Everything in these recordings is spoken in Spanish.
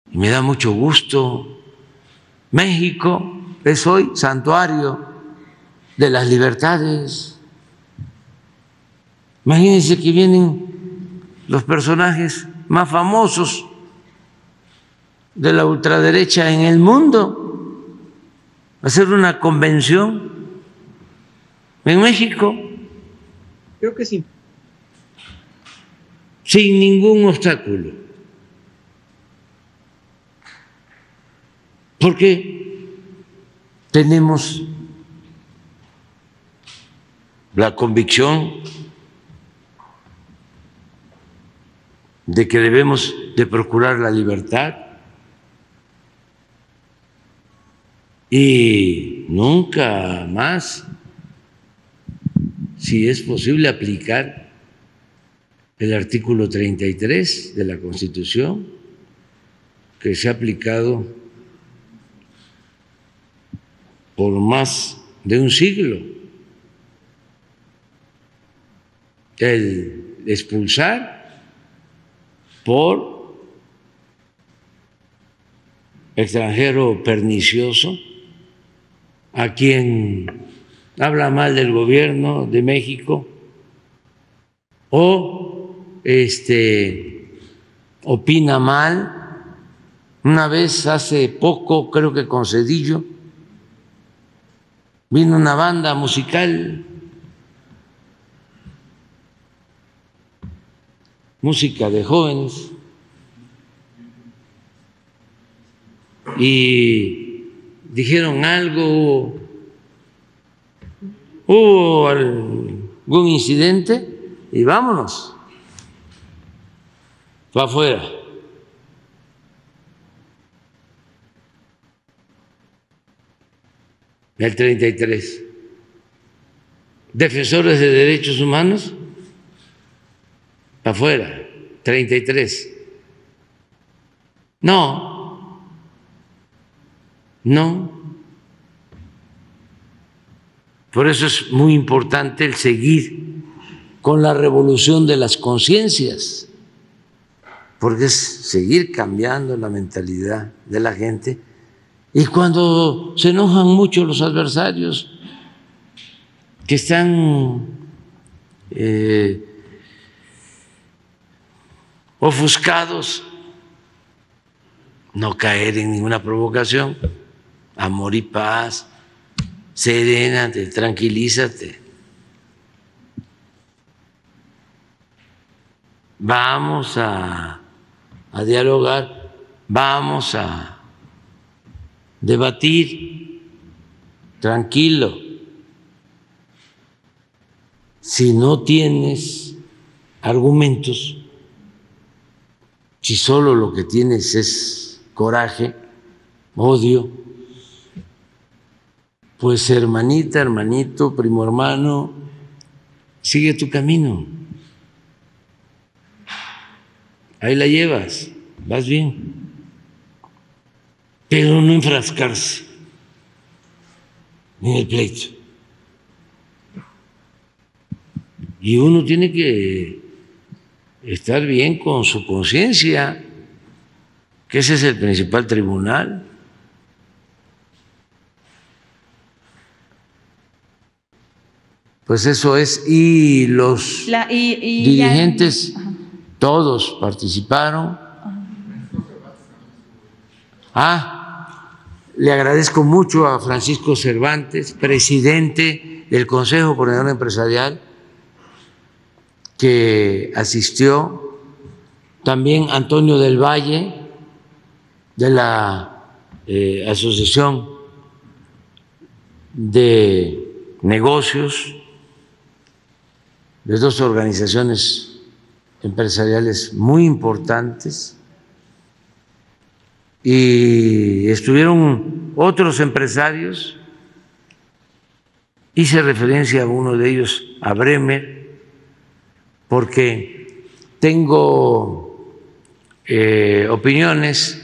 Y me da mucho gusto. México es hoy santuario de las libertades. Imagínense que vienen los personajes más famosos de la ultraderecha en el mundo a hacer una convención en México. Creo que sí. Sin ningún obstáculo. Porque tenemos la convicción de que debemos de procurar la libertad y nunca más, si es posible, aplicar el artículo 33 de la Constitución, que se ha aplicado por más de un siglo, el expulsar por extranjero pernicioso a quien habla mal del gobierno de México o opina mal. Una vez hace poco, creo que con Zedillo, vino una banda musical, música de jóvenes, y dijeron algo, hubo algún incidente y vámonos para afuera. El 33. Defensores de derechos humanos, afuera, 33. No. Por eso es muy importante el seguir con la revolución de las conciencias, porque es seguir cambiando la mentalidad de la gente. Y cuando se enojan mucho los adversarios que están ofuscados, no caer en ninguna provocación, amor y paz, serénate, tranquilízate. Vamos a dialogar, vamos a debatir, tranquilo. Si no tienes argumentos, si solo lo que tienes es coraje, odio, pues hermanita, hermanito, primo hermano, sigue tu camino. Ahí la llevas, vas bien. Pero no enfrascarse en el pleito. Y uno tiene que estar bien con su conciencia, que ese es el principal tribunal. Pues eso es, y los dirigentes, todos participaron. Le agradezco mucho a Francisco Cervantes, presidente del Consejo Coordinador Empresarial, que asistió, también Antonio del Valle, de la Asociación de Negocios, de dos organizaciones empresariales muy importantes, y estuvieron otros empresarios. Hice referencia a uno de ellos, a Bremer, porque tengo opiniones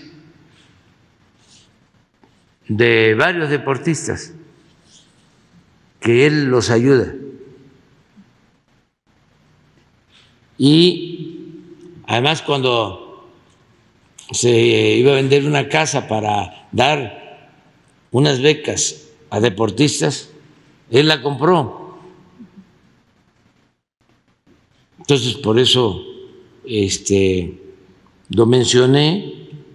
de varios deportistas que él los ayuda. Y además, cuando se iba a vender una casa para dar unas becas a deportistas, él la compró. Entonces, por eso lo mencioné,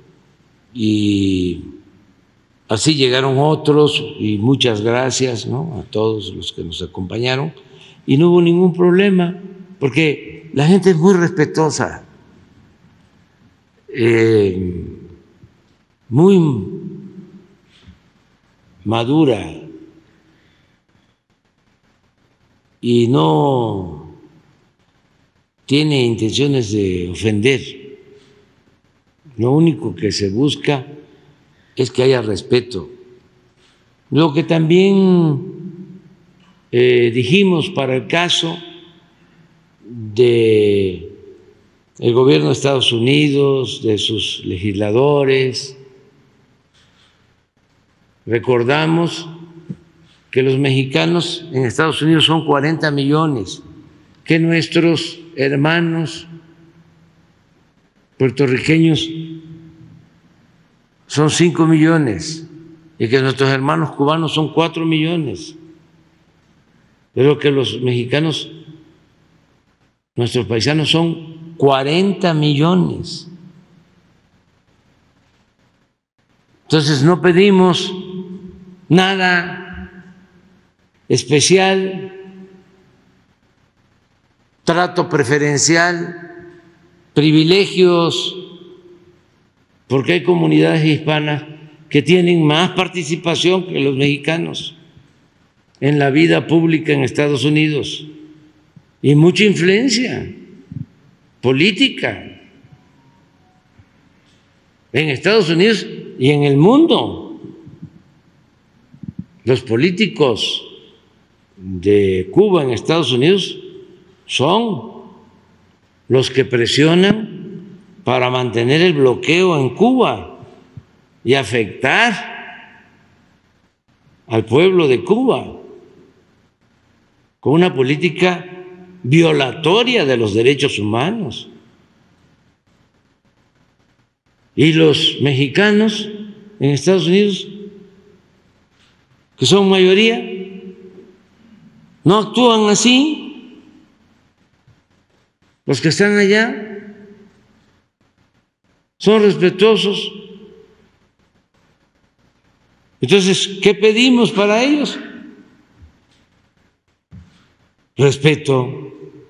y así llegaron otros, y muchas gracias, ¿no?, a todos los que nos acompañaron, y no hubo ningún problema, porque la gente es muy respetuosa, muy madura, y no tiene intenciones de ofender. Lo único que se busca es que haya respeto. Lo que también dijimos para el caso de el gobierno de Estados Unidos, de sus legisladores, recordamos que los mexicanos en Estados Unidos son 40 millones, que nuestros hermanos puertorriqueños son 5 millones y que nuestros hermanos cubanos son 4 millones, pero que los mexicanos, nuestros paisanos, son 40 millones. Entonces no pedimos nada especial, trato preferencial, privilegios, porque hay comunidades hispanas que tienen más participación que los mexicanos en la vida pública en Estados Unidos y mucha influencia política en Estados Unidos y en el mundo. Los políticos de Cuba en Estados Unidos son los que presionan para mantener el bloqueo en Cuba y afectar al pueblo de Cuba con una política violatoria de los derechos humanos. Y los mexicanos en Estados Unidos, que son mayoría, no actúan así. Los que están allá son respetuosos. Entonces, ¿qué pedimos para ellos? Respeto.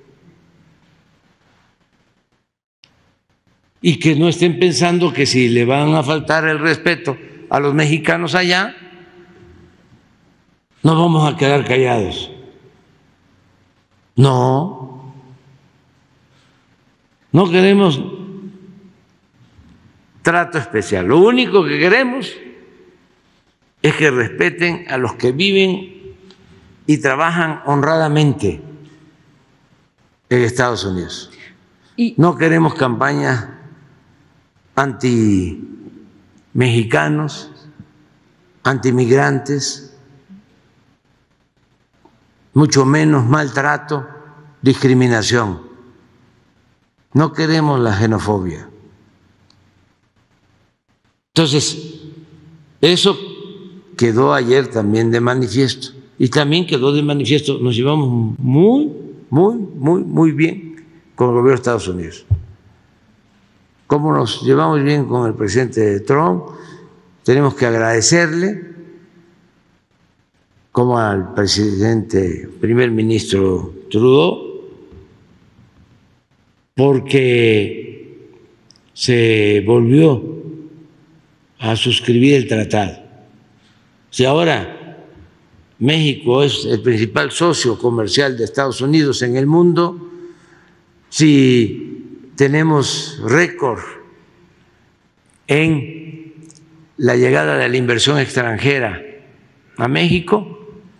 Y que no estén pensando que si le van a faltar el respeto a los mexicanos allá, nos vamos a quedar callados. No, no queremos trato especial. Lo único que queremos es que respeten a los que viven y trabajan honradamente en Estados Unidos. No queremos campañas anti-mexicanos, anti-migrantes, mucho menos maltrato, discriminación. No queremos la xenofobia. Entonces, eso quedó ayer también de manifiesto, y también quedó de manifiesto, nos llevamos muy bien con el gobierno de Estados Unidos. Como nos llevamos bien con el presidente Trump, tenemos que agradecerle, como al primer ministro Trudeau, porque se volvió a suscribir el tratado. Si ahora México es el principal socio comercial de Estados Unidos en el mundo, si tenemos récord en la llegada de la inversión extranjera a México,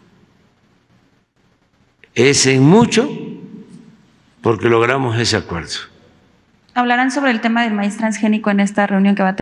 es en mucho porque logramos ese acuerdo. ¿Hablarán sobre el tema del maíz transgénico en esta reunión que va a tener?